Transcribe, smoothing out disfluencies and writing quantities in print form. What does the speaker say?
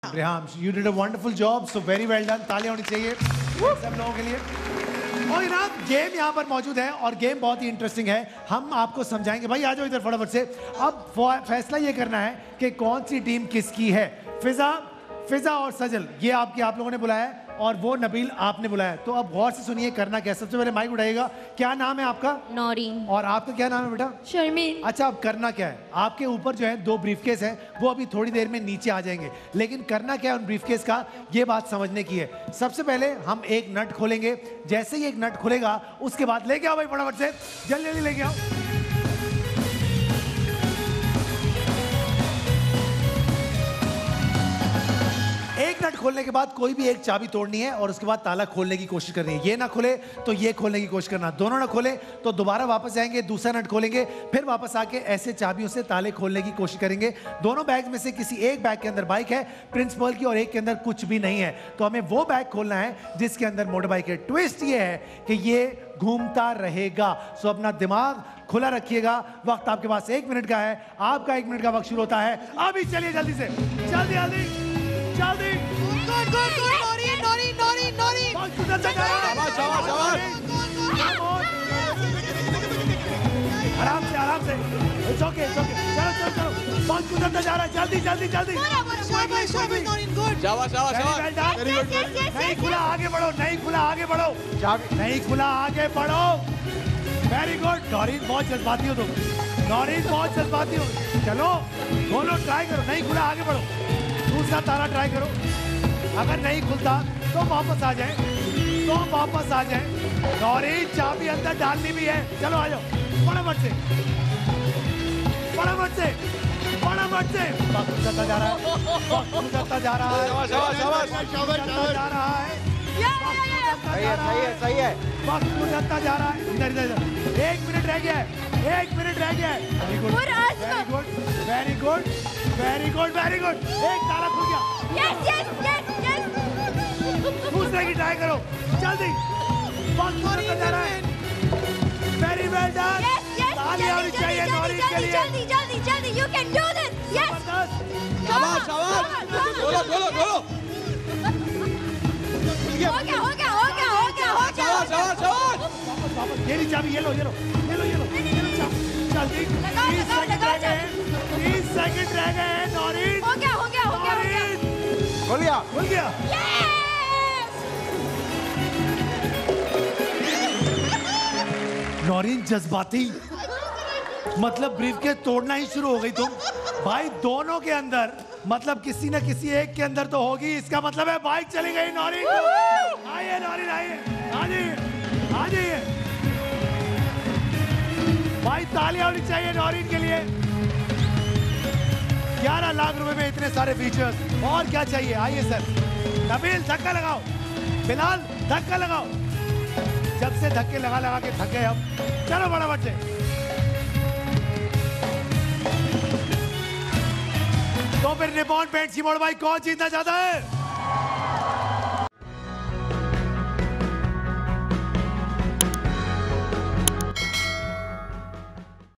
Reham, you did a wonderful job, so very well done. तालियां होनी चाहिए सब लोगों के लिए। और जनाब गेम यहाँ पर मौजूद है और गेम बहुत ही इंटरेस्टिंग है। हम आपको समझाएंगे, भाई आ जाओ इधर फटाफट से। अब फैसला ये करना है कि कौन सी टीम किसकी है। फिजा और सजल ये आप लोगों ने बुलाया है और वो नबील आपने बुलाया है। तो अब गौर से सुनिए करना क्या है। सबसे पहले माइक उठाइएगा। क्या नाम है आपका? नौरीन। और आपका क्या नाम है बेटा? शर्मीन। अच्छा, अब करना क्या है, आपके ऊपर जो है 2 ब्रीफकेस हैं, वो अभी थोड़ी देर में नीचे आ जाएंगे। लेकिन करना क्या है उन ब्रीफकेस का, ये बात समझने की है। सबसे पहले हम एक नट खोलेंगे। जैसे ही एक नट खुलेगा उसके बाद लेके आओ भाई फटाफट से, जल्दी जल्दी लेके आओ। एक नट खोलने के बाद कोई भी एक चाबी तोड़नी है और उसके बाद ताला खोलने की कोशिश करनी है। ये ना खुले तो ये खोलने की कोशिश करना, दोनों ना खोले तो दोबारा वापस जाएंगे, दूसरा नट खोलेंगे, फिर वापस आके ऐसे चाबियों से ताले खोलने की कोशिश करेंगे। दोनों बैग में से किसी एक बैग के अंदर बाइक है प्रिंसिपल की और एक के अंदर कुछ भी नहीं है, तो हमें वो बैग खोलना है जिसके अंदर मोटर बाइक है। ट्विस्ट ये है कि ये घूमता रहेगा, सो अपना दिमाग खुला रखिएगा। वक्त आपके पास 1 मिनट का है, आपका 1 मिनट का वक्त शुरू होता है अभी। चलिए जल्दी से, जल्दी जल्दी जल्दी। आराम से आराम से, इट्स ओके इट्स ओके। चलो चलो चलो, बहुत गुजरता जा रहा है, जल्दी जल्दी जल्दी। नहीं खुला, आगे बढ़ो, नहीं खुला, आगे बढ़ो, नहीं खुला, आगे बढ़ो। वेरी गुड नौरीन, बहुत जज्बाती हो तुम, नौरीन बहुत जज्बाती हो। चलो दोनों ट्राई करो, नहीं खुला आगे बढ़ो, दूसरा ताला ट्राई करो। अगर नहीं खुलता तो वापस आ जाए, तो वापस आ जाए। नौरीन चाबी अंदर डालनी भी है, चलो आ जाओ फटाफट से, फटाफट से, फटाफट से। वक्त गुजरता जा रहा है, वक्त गुजरता जा रहा है, जा रहा है, सही है। वक्त गुजरता जा रहा है। इधर इधर 1 मिनट रह गया है, 1 मिनट रह गया है। Very good very good very good very good very good. एक ताला खुल गया। Yes yes yes yes. दूसरे की ट्राई करो जल्दी, वक्त गुजरता जा रहा है। Very well done. ताली आनी चाहिए नौरीन के लिए। जल्दी जल्दी जल्दी, you can do this. Yes शाबाश शाबाश, बोलो बोलो बोलो। हो गया हो गया हो गया हो गया हो गया। शाबाश शाबाश। वापस ये चाबी, ये लो ये लो ये लो ये लो जल्दी। 30 सेकंड रह गए हैं, 30 सेकंड रह गए हैं नौरीन। हो गया हो गया हो गया हो गया। खुल गया, खुल गया। नौरीन जज्बाती, मतलब ब्रीफकेस तोड़ना ही शुरू हो गई तुम भाई। दोनों के अंदर, मतलब किसी न किसी एक के अंदर तो होगी, इसका मतलब है बाइक चली गई नौरीन। आइए नौरीन आइए, आ जाइए आ जाइए भाई, तालियां होनी चाहिए नौरीन के लिए। 11 लाख रुपए में इतने सारे फीचर्स, और क्या चाहिए। आइए सर, नबील धक्का लगाओ, बिलाल धक्का लगाओ। जब से धक्के लगा लगा के थके हम, चलो फटाफट से। तो फिर निपॉन पेंट्स की मोड़ भाई कौन जीतना चाहता है?